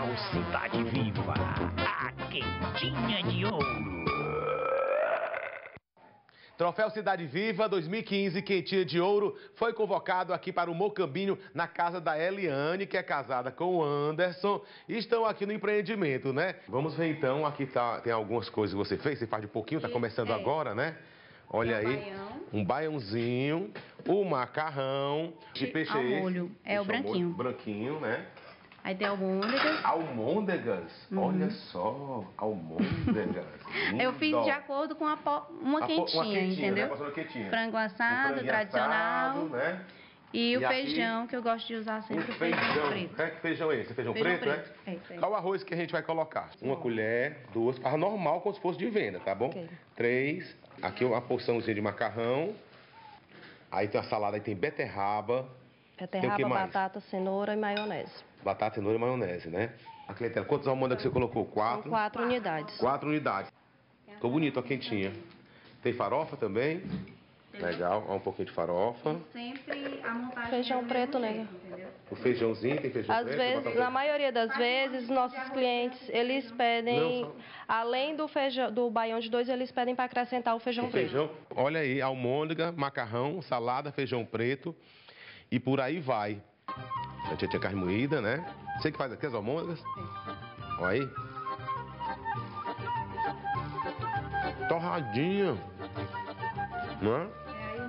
Troféu Cidade Viva, a quentinha de ouro. Troféu Cidade Viva 2015, quentinha de ouro, foi convocado aqui para o Mocambinho, na casa da Eliane, que é casada com o Anderson, e estão aqui no empreendimento, né? Vamos ver então, aqui tem algumas coisas que você fez, você faz de pouquinho, tá começando agora, né? Olha aí, um baiãozinho, o macarrão, de peixe ao molho, é o branquinho. Branquinho, né? Aí tem almôndegas. Almôndegas? Olha só, almôndegas. Eu fiz de acordo com uma quentinha, entendeu? Né? Quentinha. Frango assado, tradicional. Assado, né? E o feijão, aqui, que eu gosto de usar sempre, o feijão preto. Que feijão é esse? Feijão preto, né? É. Qual o arroz que a gente vai colocar? Uma colher, duas, para normal, como se fosse de venda, tá bom? Okay. 3, aqui uma porçãozinha de macarrão. Aí tem a salada, aí tem beterraba. Beterraba, batata, cenoura e maionese. Batata, cenoura e maionese, né? A clientela, quantas almôndegas você colocou? 4? São 4 unidades. 4 unidades. Ficou bonito, a quentinha. Tem farofa também? Legal, ó, um pouquinho de farofa. Sempre a montagem feijão preto, né? O feijãozinho, tem feijão preto? Às vezes, na maioria das vezes, nossos clientes, eles pedem, além do feijão, do baião de 2, eles pedem para acrescentar o feijão preto. Feijão, olha aí, almôndega, macarrão, salada, feijão preto e por aí vai. A gente tinha carne moída, né? Você que faz aqui as almôndegas? Olha aí. Torradinha. Não é?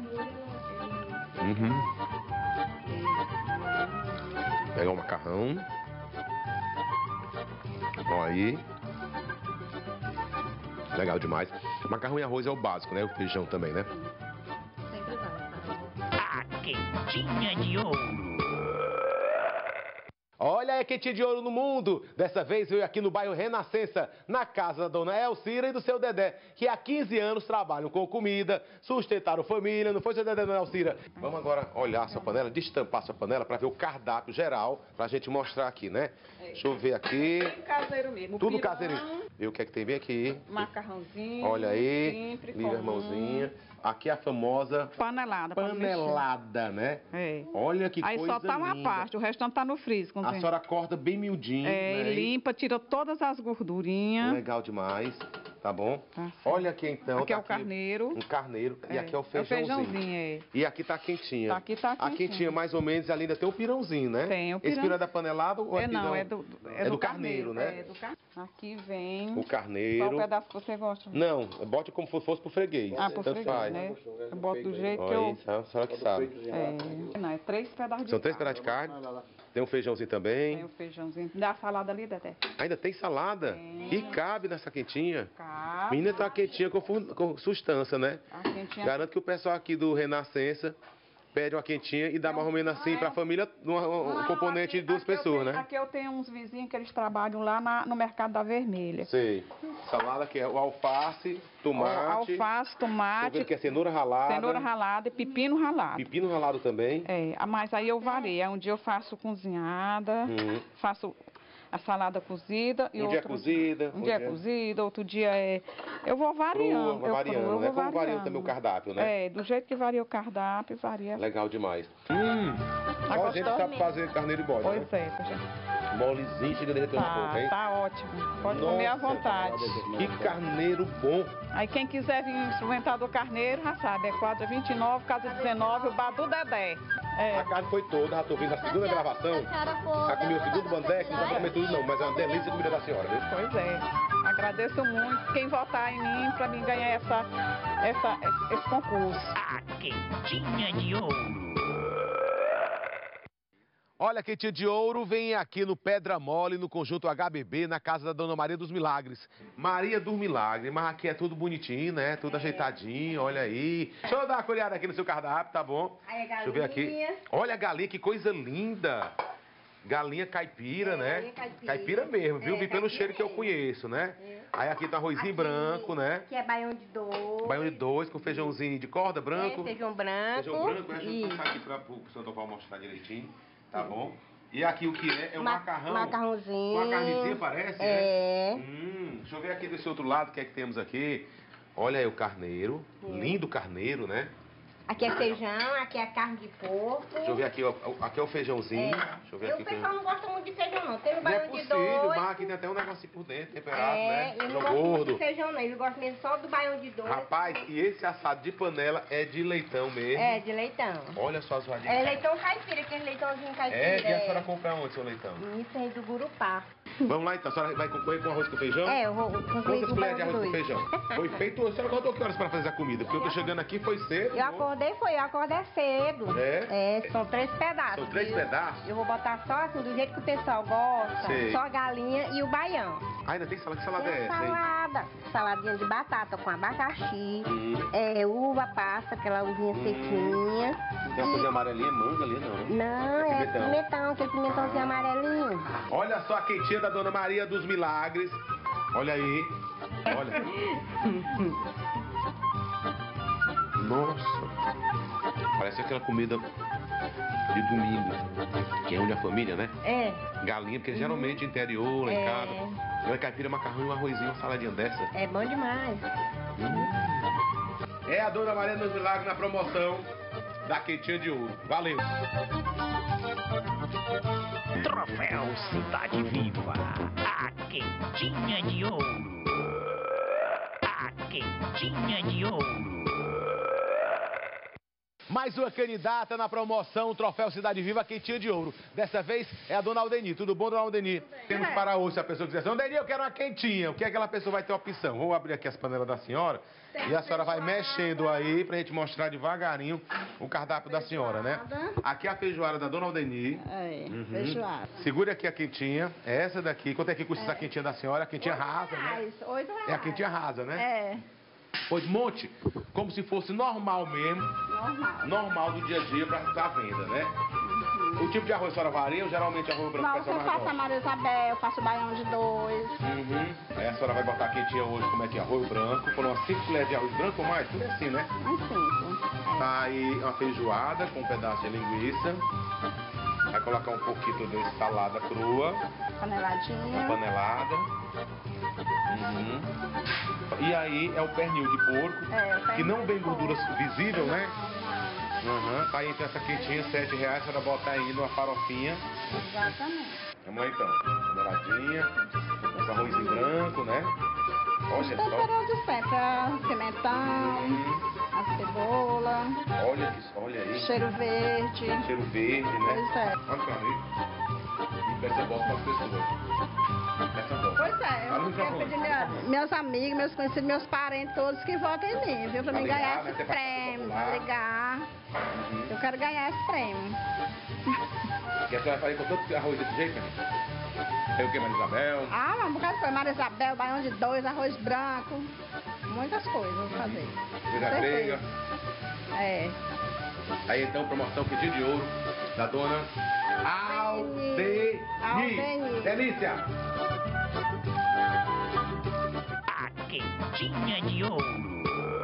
Pegar o macarrão. Olha aí. Legal demais. Macarrão e arroz é o básico, né? O feijão também, né? Sempre vai. A quentinha de ouro. Olha a quentinha de ouro no mundo! Dessa vez veio aqui no bairro Renascença, na casa da dona Elcira e do seu Dedé, que há 15 anos trabalham com comida, sustentaram família, não foi, seu Dedé, dona Elcira? Vamos agora olhar a sua panela, destampar a sua panela para ver o cardápio geral, pra gente mostrar aqui, né? Deixa eu ver aqui. Tudo caseiro mesmo. Tudo caseiro. Ver o que é que tem bem aqui. Macarrãozinho. Olha aí, minha irmãozinha. Aqui a famosa panelada. Panelada, né? É. Olha que aí coisa só tá uma linda. parte, o restante tá no freezer. A senhora corta bem miudinho, né? E limpa, tira todas as gordurinhas. Legal demais, tá bom? Tá. Olha aqui então. Aqui é o carneiro. Um carneiro. E aqui é o É o feijãozinho. feijãozinho, E aqui tá a quentinha. Aqui tá a quentinha mais ou menos, ali ainda tem o pirãozinho, né? Tem o pirão. Esse pirão é da panelada ou é não, pirão? É do carneiro, né? É do carneiro. Aqui vem... O carneiro. Qual pedaço que você gosta? Não, bote como se fosse pro freguês. Pro freguês, faz. né? Eu boto do jeito que eu... A senhora que sabe. Não, é 3 pedaços de São 3 pedaços de carne. Tem um feijãozinho também. Tem um feijãozinho. Dá a salada ali, Dedé. Ainda tem salada? Tem. E cabe nessa quentinha? Cabe. Menina, tá uma quentinha com sustância, né? A quentinha... Garanto que o pessoal aqui do Renascença pede uma quentinha e dá mais ou menos assim pra família, um componente de 2 pessoas, né? Aqui eu tenho uns vizinhos que eles trabalham lá no Mercado da Vermelha. Sei. Salada que é o alface, tomate. Alface, tomate. Que é cenoura ralada. Cenoura ralada e pepino ralado. Pepino ralado também. Mas aí eu vario. Um dia eu faço cozinhada, faço a salada cozida. E um dia cozida. Um dia é cozida, outro dia é... Eu vou variando. Crua, variando, né? Como varia também o cardápio, né? Do jeito que varia o cardápio, varia. Legal demais. Só a gente sabe fazer carneiro e bode. Pois é, gente. Molezinho, chega a derreter no fogo, hein? Tá ótimo. Pode comer à vontade. Que carneiro bom. Aí quem quiser vir experimentar do carneiro, já sabe, é quadra 29, casa 19, o bar do Dedé. A carne foi toda, já tô vendo a segunda gravação. Já comi o segundo bandeque, não vai comer tudo não, mas é uma delícia a comida da senhora, viu? Pois é. Agradeço muito quem votar em mim pra mim ganhar esse concurso. A quentinha de ouro. Olha, a quentinha de ouro vem aqui no Pedra Mole, no conjunto HBB, na casa da Dona Maria dos Milagres. Maria dos Milagres, mas aqui é tudo bonitinho, né? Tudo ajeitadinho, olha aí. Deixa eu dar uma colherada aqui no seu cardápio, tá bom? Aí a galinha. Deixa eu ver aqui. Olha a galinha, que coisa linda. Galinha caipira, né? Caipira mesmo, viu? Vi pelo cheiro que eu conheço, né? Aí aqui tá arrozinho branco, né? Que é baião de 2. Baião de 2 com feijãozinho de corda branco. Feijão branco. Feijão branco, né? Deixa eu passar aqui para o senhor Topal mostrar direitinho. Tá bom? E aqui o que é? É um macarrão. Macarrãozinho. Uma carnezinha parece, né? Deixa eu ver aqui desse outro lado o que é que temos aqui. Olha aí o carneiro. Lindo carneiro, né? Aqui é feijão, aqui é carne de porco. Deixa eu ver aqui, ó. Aqui é o feijãozinho. É. Deixa eu ver E aqui. o pessoal não gosta muito de feijão, não. Tem o Não é baião de possível, dois. mas aqui tem até um negocinho por dentro, temperado, né? Ele Feijão não gosta muito de gordo. feijão, não. Ele gosta mesmo só do baião de dois. Rapaz, e esse assado de panela é de leitão mesmo. É, de leitão. Olha só as varinhas. É leitão caipira, aquele leitãozinho caipira. É, e a senhora compra onde, seu leitão? Isso aí do Gurupá. Vamos lá então, a senhora vai concorrer com arroz com feijão? É, eu vou concluir Quantas com o colheres de baião arroz de com dois. feijão? Foi feito, a senhora contou que horas para fazer a comida? Porque eu tô chegando aqui, foi cedo. Eu acordei cedo. É? É, são 3 pedaços. São 3 viu? pedaços? Eu vou botar só assim, do jeito que o pessoal gosta. Sei. Só a galinha e o baião. Ah, ainda tem salada? Que salada Tem é essa, hein? salada. Saladinha de batata com abacaxi. Uva passa, aquela uvinha sequinha. Tem uma coisa amarelinha, manga ali, não. Não, é pimentão. pimentão, aquele pimentãozinho amarelinho. Olha só a quentinha da Dona Maria dos Milagres. Olha aí. Olha. Nossa. Parece aquela comida de domingo. Que é onde a família, né? É. Galinha, porque geralmente interior, lá em casa. Não caipira, macarrão e um arrozinho, uma saladinha dessa. É bom demais. É a Dona Maria dos Milagres na promoção da quentinha de ouro. Valeu. Troféu Cidade Viva, a quentinha de ouro. A quentinha de ouro. Mais uma candidata na promoção Troféu Cidade Viva, quentinha de ouro. Dessa vez é a Dona Aldeni. Tudo bom, Dona Aldeni? Temos para hoje, se a pessoa quiser assim, Aldeni, eu quero uma quentinha. O que é que aquela pessoa vai ter opção? Vou abrir aqui as panelas da senhora e a senhora vai mexendo aí pra gente mostrar devagarinho o cardápio da senhora, né? Aqui é a feijoada da Dona Aldeni. É, feijoada. Segure aqui a quentinha. É essa daqui. Quanto é que custa essa quentinha da senhora? A quentinha rasa, né? R$8. É a quentinha rasa, né? É, Pois monte, como se fosse normal mesmo. normal. Normal do dia a dia pra venda, né? O tipo de arroz a senhora varia ou geralmente arroz branco? Não, que a eu senhora mais faço a gosta? Maria Isabel, eu faço baião de 2. Aí a senhora vai botar a quentinha hoje, como é que é? Arroz branco, foram umas 5 colheres de arroz branco ou mais? Tudo assim, né? Um 5. Tá aí uma feijoada com um pedaço de linguiça. Vai colocar um pouquinho de salada crua, uma Paneladinha. panelada. E aí é o pernil de porco, É, o que não pernil vem de gordura porco. visível, né? Tá aí então essa quentinha, R$7, a senhora bota aí numa farofinha. Exatamente. Vamos lá então, paneladinha, com arrozinho branco, né? Olha só. Temperou de sempre, pimentão, a cebola, Olha aí. cheiro verde. Cheiro verde, né? Pois é. Olha pra mim. E peça bola para as pessoas. Peça bola. Pois é, Fala no eu quero microfone. pedir meus amigos, meus conhecidos, meus parentes, todos que votem em mim, viu? Pra Pra mim ligar, ganhar né? esse Ter prêmio, participação pra ligar. Eu quero ganhar esse prêmio. E a senhora faria com todo esse arroz desse jeito, né? Tem o que, Maria Isabel? Ah, mas um bocado de coisa. Maria Isabel, baião de 2, arroz branco. Muitas coisas eu vou fazer. Feira Com grega. certeza. É. Aí então, promoção Quentinha de Ouro da dona Aldeni. Aldeni. Delícia! A quentinha de ouro.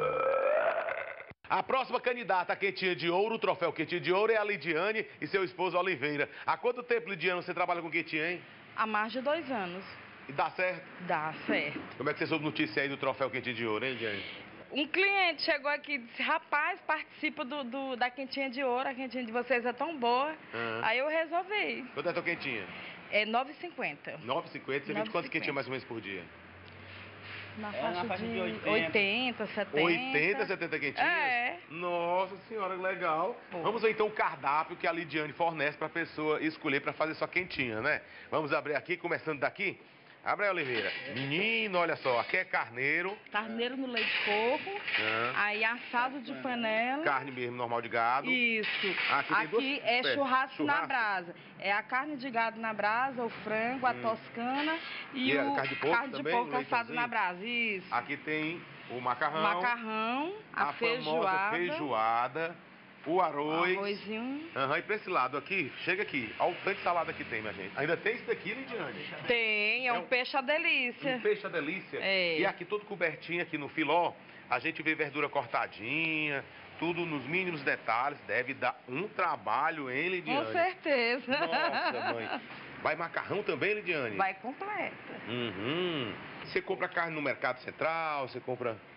A próxima candidata à Quentinha de Ouro, o troféu Quentinha de Ouro, é a Lidiane e seu esposo Oliveira. Há quanto tempo, Lidiane, você trabalha com quentinha, hein? Há mais de 2 anos. E dá certo? Dá certo. Como é que você soube notícia aí do troféu Quentinha de Ouro, hein, Lidiane? Um cliente chegou aqui e disse, rapaz, participa da quentinha de ouro, a quentinha de vocês é tão boa. Aí eu resolvi. Quanto é a tua quentinha? É 9,50. 9,50. Você vende quantas quentinhas mais ou menos por dia? Na faixa de 80, 70. 80, 70 quentinhas? É. Nossa senhora, legal. Pô. Vamos ver então o cardápio que a Lidiane fornece para a pessoa escolher para fazer sua quentinha, né? Vamos abrir aqui, começando daqui. Abre aí, Oliveira. Menino, olha só, aqui é carneiro. Carneiro no leite de coco. Aí assado de panela. Carne mesmo, normal de gado. Isso. Aqui tem duas- é espera, churrasco na brasa. É a carne de gado na brasa, o frango, a toscana e a o carne de porco também, porco no assado leitãozinho? na brasa. Isso. Aqui tem o macarrão. Macarrão, a famosa feijoada. feijoada. O arroz. Arrozinho. E pra esse lado aqui, chega aqui. Olha o tanto de salada que tem, minha gente. Ainda tem isso daqui, Lidiane? Tem, é um peixe à delícia. Um peixe à delícia. É. E aqui todo cobertinho aqui no filó, a gente vê verdura cortadinha, tudo nos mínimos detalhes. Deve dar um trabalho, hein, Lidiane? Com certeza. Nossa, mãe. Vai macarrão também, Lidiane? Vai completa. Você compra carne no Mercado Central, você compra...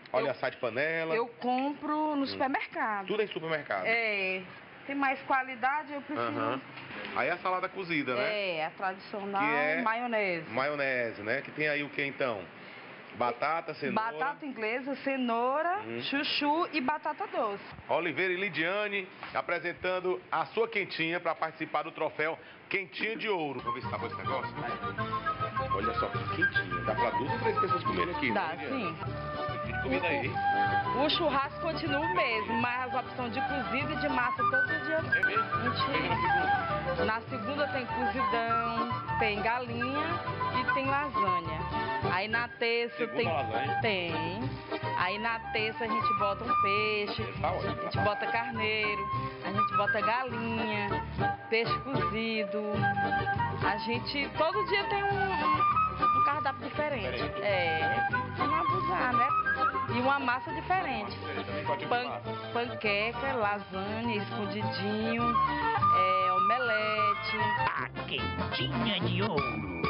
Óleo assar de panela? Eu compro no supermercado. Tudo em supermercado? É. Tem mais qualidade, eu prefiro... Aí a salada cozida, né? É, a tradicional Que é maionese. Maionese, né? Que tem aí o que então? Batata, cenoura... Batata inglesa, cenoura, chuchu e batata doce. Oliveira e Lidiane apresentando a sua quentinha para participar do troféu Quentinha de Ouro. Vamos ver se tá bom esse negócio? Olha só que quentinha. Dá para 2 ou 3 pessoas comerem aqui, Dá, né, Lidiane? sim. Que comida aí? O churrasco continua o mesmo, mas as opções de cozida e de massa todo dia. É mesmo? Na segunda tem cozidão, tem galinha e tem lasanha. Aí na terça Segunda tem. lasanha? Tem. Aí na terça a gente bota um peixe, Tá ótimo, a gente bota carneiro, a gente bota galinha, peixe cozido. A gente todo dia tem um cardápio diferente. É, sem abusar, né? E uma massa diferente. Panqueca, lasanha, escondidinho, omelete. A quentinha de ouro.